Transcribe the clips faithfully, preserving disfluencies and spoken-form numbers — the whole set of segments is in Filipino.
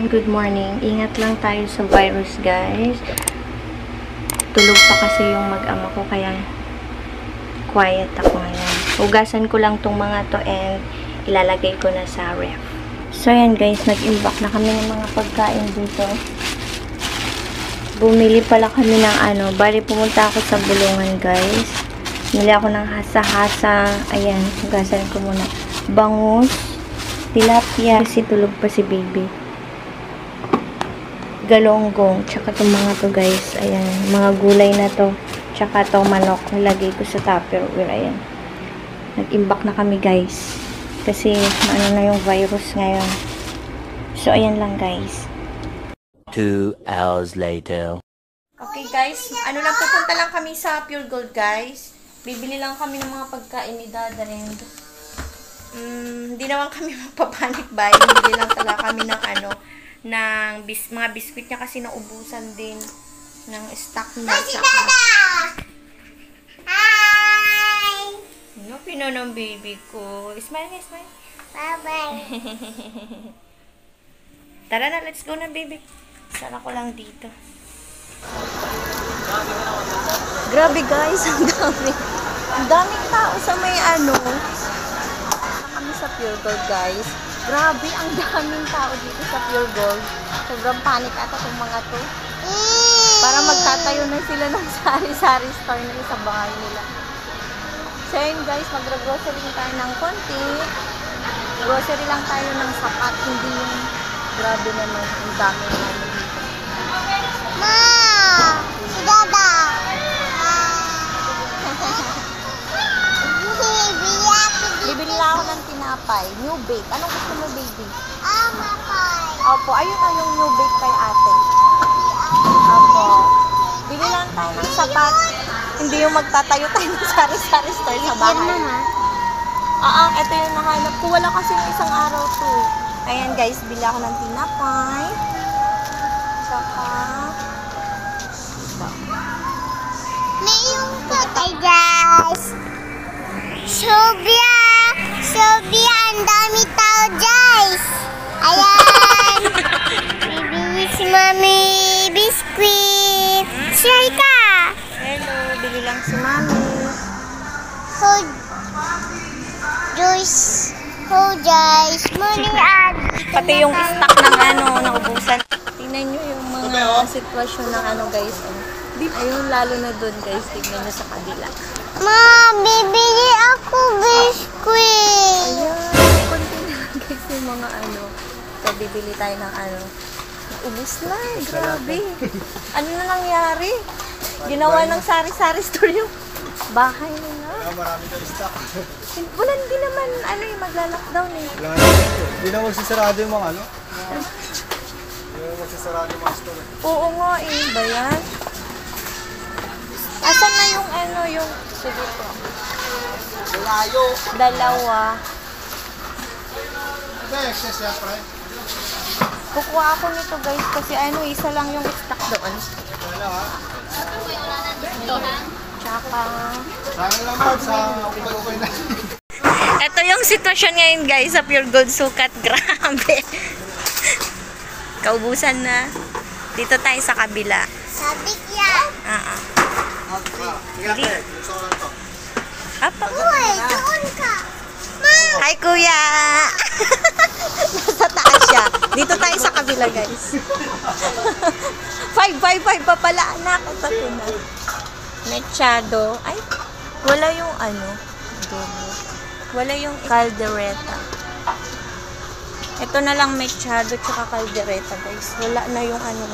Ayan, good morning. Ingat lang tayo sa virus, guys. Tulog pa kasi yung mag-ama ko, kaya quiet ako ngayon. Hugasan ko lang tong mga to and ilalagay ko na sa ref. So, ayan guys, nag-imbak na kami ng mga pagkain dito. Bumili pala kami ng ano, bali pumunta ako sa Bulungan, guys. Bumili ako ng hasa-hasa. Ayan, hugasan ko muna. Bangus, tilapia, kasi tulog pa si baby. Galonggong, tsaka itong mga to guys, ayan, mga gulay na to, tsaka itong manok, nilagay ko sa Tupperware, ayan. Nag-imbak na kami guys, kasi ano na yung virus ngayon. So, ayan lang guys. Two hours later. Okay guys, ano lang, pupunta lang kami sa Pure Gold guys. Bibili lang kami ng mga pagkain ni Dada and um, hindi naman kami magpapanik buy, bibili lang talaga kami ng ano, ng bis mga biskwit niya kasi naubusan din ng stock niya. Hi! Ano pino ng baby ko? Smile nga, smile. Bye-bye. Tara na, let's go na baby. Sara ko lang dito. Grabe guys, ang dami. Ang daming tao sa may ano. Kami sa Pure Gold guys. Grabe, ang daming tao dito sa Pure Gold. Sobrang panic ata itong mga to. Para magtatayo na sila ng sari-sari store na sa bahay nila. So yun guys, mag-grocery tayo ng konti. Grocery lang tayo ng sapat. Hindi yung grabe naman. Ang dami naman dito. Ma! Si Dada! Bibili na ako ng tinapay. New bake. Anong gusto mo, baby? Ah, mapay. Opo, ayun na yung new bake kay ate. Opo. Bili lang tayo ng sapat. Hindi yung magtatayo tayo ng sari-sari store sa bahay. Ah, ito yung nahanap ko. Wala kasi yung isang araw to. Ayan guys, bili ako ng tinapay. Saka may yung tatay guys. Sobia! Sobia! Ang dami tao guys! Ayan! Bibili si Mami biskuit! Share ka! hello, bili lang si Mami. Ho Joyce! Ho Joyce! Morning ad! Pati yung stock ng ano, naubusan. Tingnan nyo yung mga sitwasyon ng ano guys. Ayun, lalo na doon guys. Tingnan nyo sa kabila. Ma, bibili ako biskuit! Ayan, konti na lang guys yung mga ano. So, bibili tayo ng ano. Ubus na, grabe. Ano na nangyari? Ginawa ng sari-sari store yung bahay nila. Marami na stock. Wala, hindi naman ano yung magla-lockdown eh. Hindi na magsisarado yung mga ano. Hindi na magsisarado yung mga store. Oo nga eh, ba yan? Asan na yung ano, yung... Sige po. Layo. Dalawa. Ito, excess yan, pre. Kukuha ako nito guys kasi ano, isa lang yung stock doon. Wala ha. Tsaka... Saan naman sa upay-upay na. Ito yung sitwasyon ngayon guys sa Pure Gold Sukat. Grabe. Kaubusan na. Dito tayo sa kabila. Sabik yan! Ah, ah. Sige, gusto ko lang ito. Apa? Uy, doon ka! Ma! Hi kuya! Nasa taas siya. Dito tayo sa kabila guys. Five, five, five pa pala anak. Ito ko na. Mechado. Ay, wala yung ano. Adobo. Wala yung caldereta. Ito na lang mechado tsaka caldereta guys. Wala na yung ano.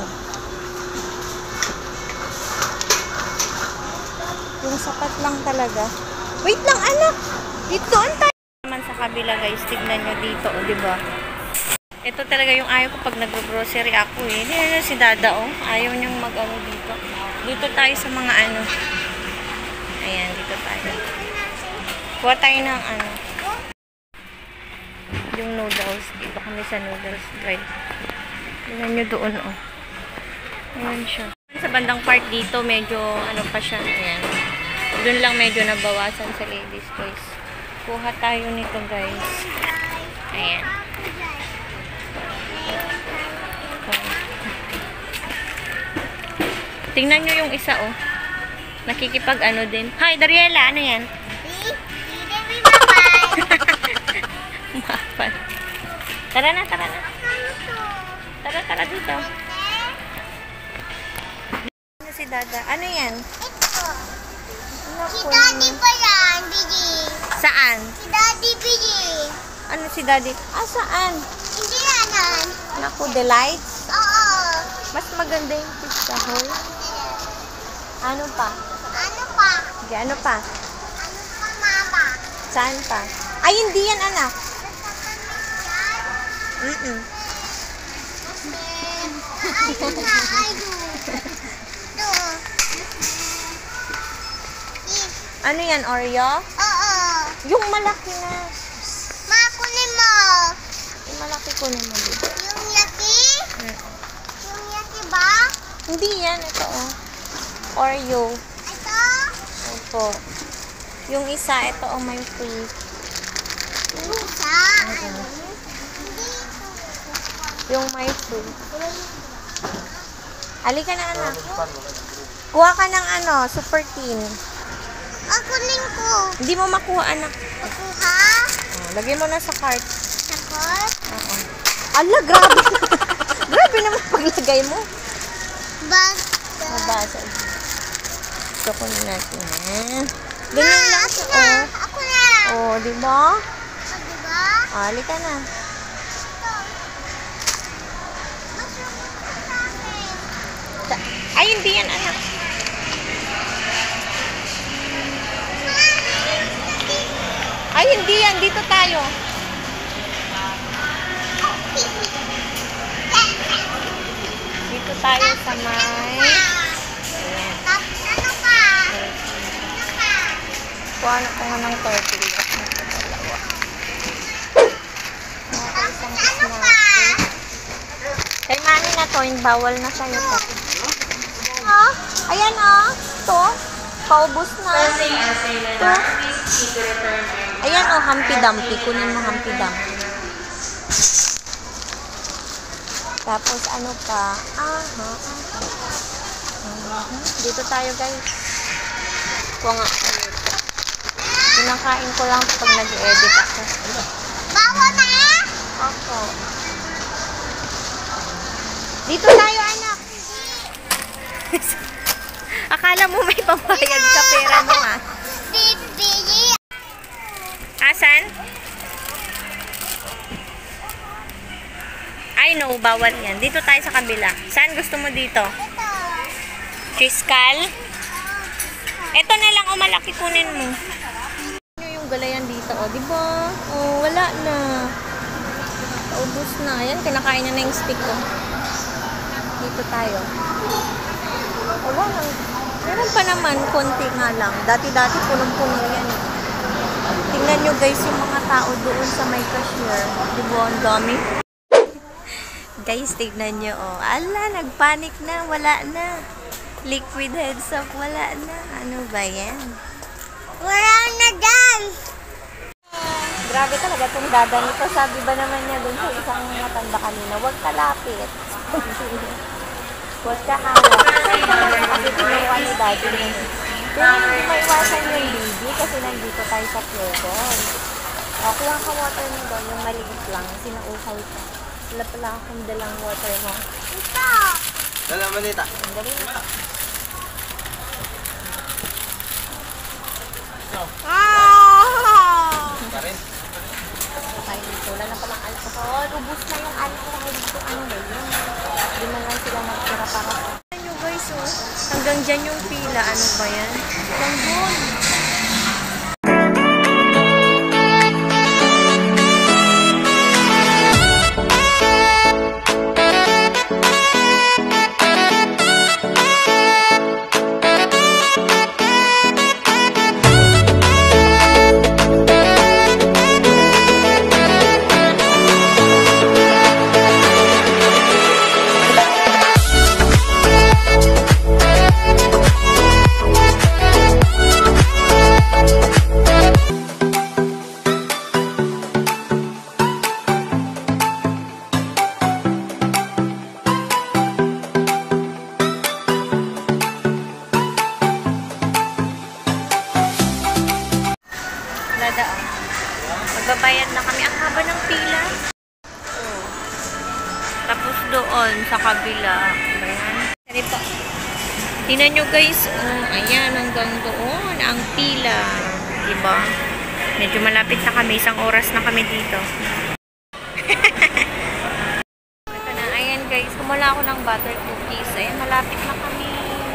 Yung sapat lang talaga. Wait lang anak. Dito on tayo. Naman sa kabila guys. Tignan nyo dito. O diba? Ito talaga yung ayaw ko pag nag-grocery ako eh. Hindi na si Dada oh. Ayaw niyang mag-ano dito. Dito tayo sa mga ano. Ayan, dito tayo. Kuha tayo ng ano. Yung noodles. Dito kami sa noodles drive. Tignan nyo doon oh. Ayan siya. Sa bandang part dito, medyo ano pa siya. Ayan. Doon lang medyo nabawasan sa ladies toys. Kuha tayo nito guys. Ayan. Tingnan nyo yung isa, oh. Nakikipag ano din. Hi, Dariela, ano yan? See? See them in my mind. Mapan. Tara na, tara na. Tara, tara dito. Ano si Dada? Ano yan? Ito. Naku. Si Daddy pa yan, Bidi. Saan? Si Daddy, Bidi. Ano si Daddy? Ah, saan? Hindi yan. Naku, delights. Oo. Mas maganda yung pizza hole. Ano pa? Ano pa? Okay, ano pa? Ano pa, Mama? Saan pa? Ay, hindi yan, anak. Mm-mm. Ayun na, ayun. Ito. Ano yan, Oreo? Oo. Yung malaki na. Ma, kunin mo. Yung malaki ko na mo dito. Yung yaki? Mm. Yung yaki ba? Hindi yan, ito oh. Oreo. Ito? Opo. Yung isa, ito oh, may free. Yung isa? Mm-mm. Hindi. Yung may free. Halika na, anak. Kuha ka ng ano, super teen. Ah, kunin ko. Hindi mo makuha, anak. Kuha? Oh, lagay mo na sa cart. Takot? Oo. Ala, grabe. Grabe naman paglagay mo. Basta. Mabasa. Ito ko na natin. Eh. Ma, Ganyan lang ako siya. na. Oh. Ako na. Oh, di ba? O, diba? Ah, halika na. Masuko ka sa akin. Sa- Ay, hindi yan, anak. Ay, hindi yan. Dito tayo. Dito tayo sa may... Tapos ano pa? Ano pa? Kuha na ko nga ng turtle. Ito dalawa. Kuha ko isang Tapos ano pa? snack. Kay mami na to, yung bawal na sa'yo to. Oh, ayan oh. To. Paubos na. To. Ayan oh, Humpty Dumpty. Kunin mo Humpty Dumpty. Tapos ano pa? Ah, ha, uh Dito tayo guys. Kuha nga ako dito. Pinakain ko lang pag nag-edit ako. Bawa na? Ako. Dito tayo, anak. Akala mo may pambayad ka, pera mo ah. Bibili. Asan? I know, bawal yan. Dito tayo sa kabila. Saan gusto mo dito? Ito. Fiskal? Ito na lang, o malaki kunin mo. Ano yung galayan dito, o, diba? O, wala na. Ubus na. Ayan, kinakain niya na yung stick ko. Dito tayo. Wala lang. Meron pa naman, konti nga lang. Dati-dati, punong-puno yan. Tingnan nyo guys, yung mga tao doon sa may cashier. Diba, ang dami? Guys, tignan nyo, oh. Ala, nagpanik na. Wala na. Liquid heads up. Wala na. Ano ba yan? Wala na dyan. Grabe talaga itong dada nito. Sabi ba naman niya dun sa isang matanda kanina, huwag kalapit. Huwag ka hawak. Kasi tinuwa ni daddy yun. Pero hindi maiwasan yung baby kasi nandito tayo sa Pure. O, kuha ka water mo doon. Yung maliit lang. Sinaukaw ka. Wala pala akong dalang water mo. Ito. Dala manita. Ang galing na. Ah! Karin. Okay, dito. Wala na palang alcohol. Ubus na yung alcohol dito. Ano ba yun? Hindi na lang sila magtira para sa... Ano nyo guys, oh. Hanggang dyan yung pila. Ano ba yan? Hanggang doon. Magbabayad na kami. Ang haba ng pila. Oh. Tapos doon, sa kabila. Ayan. Ganito. Tingnan nyo guys. Oh, ayan, hanggang doon. Ang pila. Diba? Medyo malapit na kami. Isang oras na kami dito. Ito na. Ayan guys. Kumula ako ng butter cookies. Ayan, malapit na kami.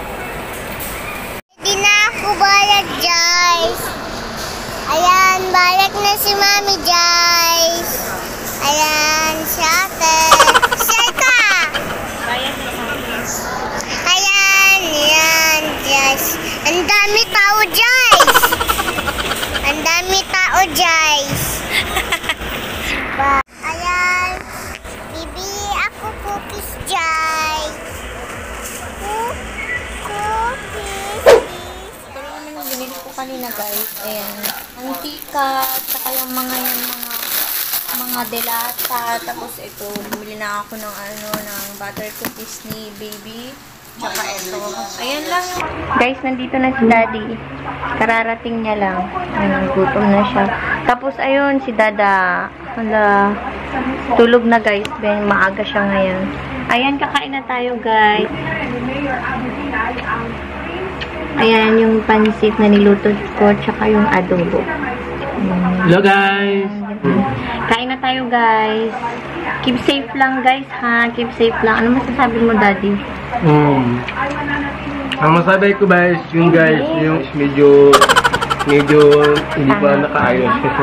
Hindi na ako bayad, guys. Ayan, bayad na si Mami, guys. Ayan, shutter. Seka! Bayad na kami. Ayan, ayan, guys. Ang dami tao, guys. Ang dami tao, guys. Ba- Ayan, bibili ako cookies, guys. Cook- Cookies. Ito lang naman yung binili ko kanina guys. Ayan. Ang tikat, saka yung mga yung mga mga delata. Tapos ito, bumili na ako ng ano, ng butter cookies ni baby. Tsaka ito. Ayan lang. Guys, nandito na si daddy. Kararating niya lang. Ayun, gutom na siya. Tapos ayun, si dada. Hala, tulog na guys. Ben, maaga siya ngayon. Ayan, kakain na tayo guys. Ayan yung pansit na niluto ko, tsaka yung adobo. Mm. Hello guys! Kain na tayo guys. Keep safe lang guys ha. Keep safe lang. Ano masasabi mo daddy? Hmm. Ang masabi ko guys, yung guys, yung medyo medyo hindi pa nakaayos kasi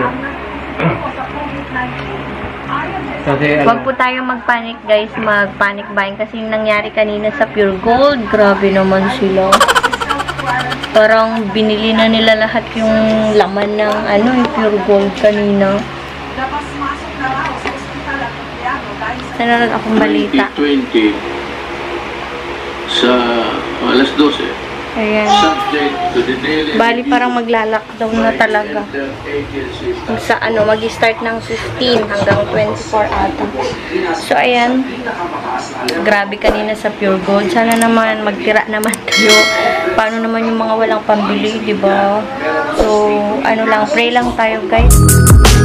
kasi Huwag po tayong magpanic guys. Magpanic buying kasi yung nangyari kanina sa Pure Gold. Grabe naman sila. Parang binili na nila lahat yung laman ng ano, yung Pure Gold kanina. Nanonood akong balita. twenty sa alas dose. Ayan. Subject to the daily Bali parang magla-lockdown na talaga. Kung sa ano, mag-start ng fifteen hanggang twenty-four ata. So, ayan. Grabe kanina sa Pure Gold. Sana naman magtira naman tayo. Paano naman yung mga walang pambili, di ba? So, ano lang, pray lang tayo guys.